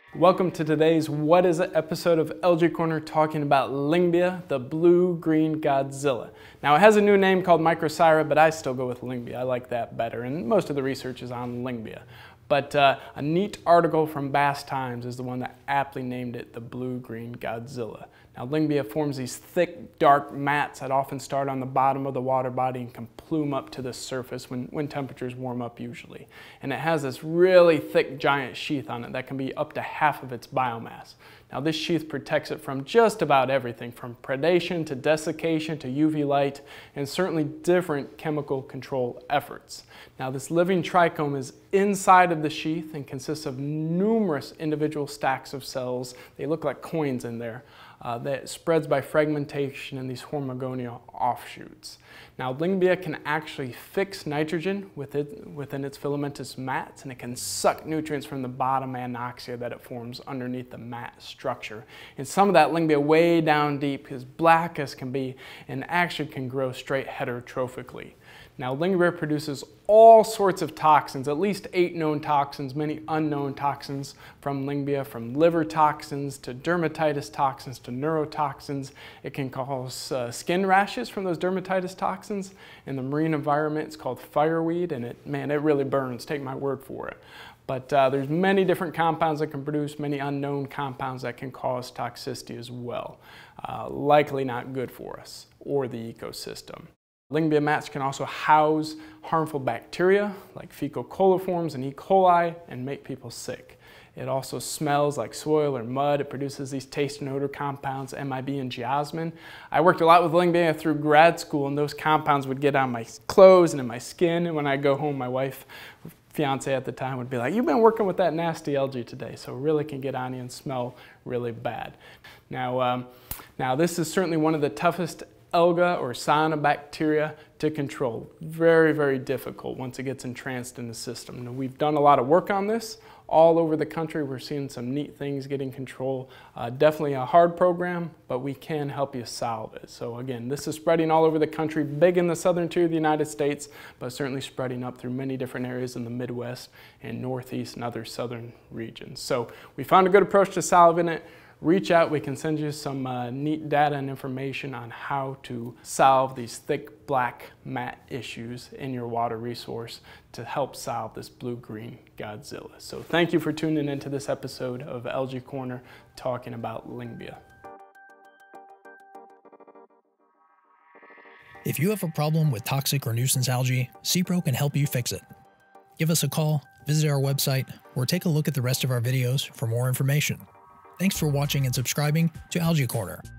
Welcome to today's What Is It episode of Algae Corner, talking about Lyngbya, the blue-green Godzilla. Now it has a new name called Microseira, but I still go with Lyngbya. I like that better, and most of the research is on Lyngbya. But a neat article from Bass Times is the one that aptly named it the blue-green Godzilla. Now Lyngbya forms these thick, dark mats that often start on the bottom of the water body and can plume up to the surface when temperatures warm up usually. And it has this really thick, giant sheath on it that can be up to half of its biomass. Now this sheath protects it from just about everything, from predation to desiccation to UV light, and certainly different chemical control efforts. Now this living trichome is inside of the sheath and consists of numerous individual stacks of cells. They look like coins in there. That spreads by fragmentation in these hormigonial offshoots. Now Lyngbya can actually fix nitrogen within its filamentous mats, and it can suck nutrients from the bottom anoxia that it forms underneath the mat structure. And some of that Lyngbya way down deep, as black as can be, and actually can grow straight heterotrophically. Now Lyngbya produces all sorts of toxins, at least 8 known toxins, many unknown toxins from Lyngbya, from liver toxins to dermatitis toxins to neurotoxins. It can cause skin rashes from those dermatitis toxins. In the marine environment, it's called fireweed, and it really burns, take my word for it. But there's many different compounds that can produce, many unknown compounds that can cause toxicity as well. Likely not good for us or the ecosystem. Lyngbya mats can also house harmful bacteria like fecal coliforms and E. coli and make people sick. It also smells like soil or mud. It produces these taste and odor compounds, MIB and geosmin. I worked a lot with Lyngbya through grad school, and those compounds would get on my clothes and in my skin. And when I go home, my wife, fiance at the time, would be like, "You've been working with that nasty algae today," so it really can get on you and smell really bad. Now this is certainly one of the toughest alga or cyanobacteria to control. Very, very difficult once it gets entranced in the system. Now, we've done a lot of work on this all over the country. We're seeing some neat things getting control. Definitely a hard program, but we can help you solve it. So again, this is spreading all over the country, big in the southern tier of the United States, but certainly spreading up through many different areas in the Midwest and Northeast and other southern regions. So we found a good approach to solving it. Reach out, we can send you some neat data and information on how to solve these thick black mat issues in your water resource to help solve this blue-green Godzilla. So thank you for tuning into this episode of Algae Corner, talking about Lyngbya. If you have a problem with toxic or nuisance algae, SePRO can help you fix it. Give us a call, visit our website, or take a look at the rest of our videos for more information. Thanks for watching and subscribing to Algae Corner.